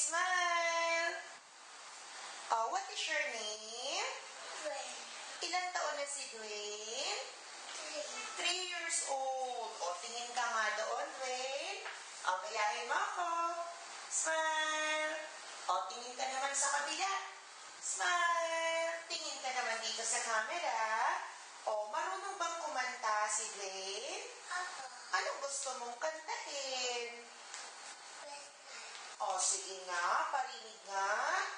smile. Oh, what is your name? Dwayne. Ilang taon na si Dwayne? 3 years old. O, tingin ka nga doon, Dwayne. O, gayahin mo ako. Smile. O, tingin ka naman sa kabila. Smile. Tingin ka naman dito sa camera. O, marunong bang kumanta si Dwayne? Ako. Anong gusto mong kantahin? Flashlight. O, sige nga. Parinig nga.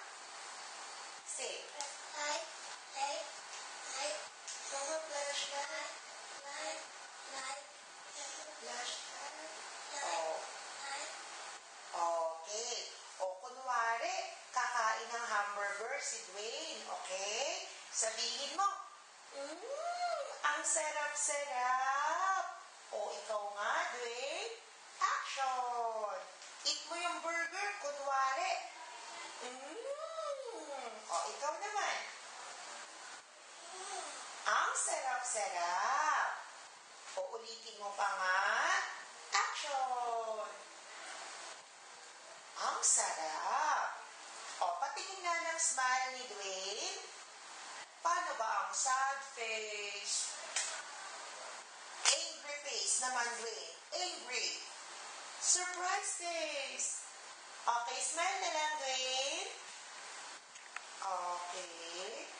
Say. Light. Light. Light. Mama flashlight. Light. Light. Flashlight. Light. O, Light. okay. O, kunwari, kakain ng hamburger si Dwayne. Okay? Sabihin mo, ang sarap-sarap. O, ikaw nga, Dwayne. Action! Eat mo yung burger, kunwari. O, ikaw naman. Ang sarap-sarap. O, ulitin mo pa nga. Action! Ang sarap. O, patingin nga ng smile ni Dwayne. Paano ba ang sad face? Angry face naman, Dwayne. Angry. Surprise face. Okay, smile na lang, Dwayne. Okay.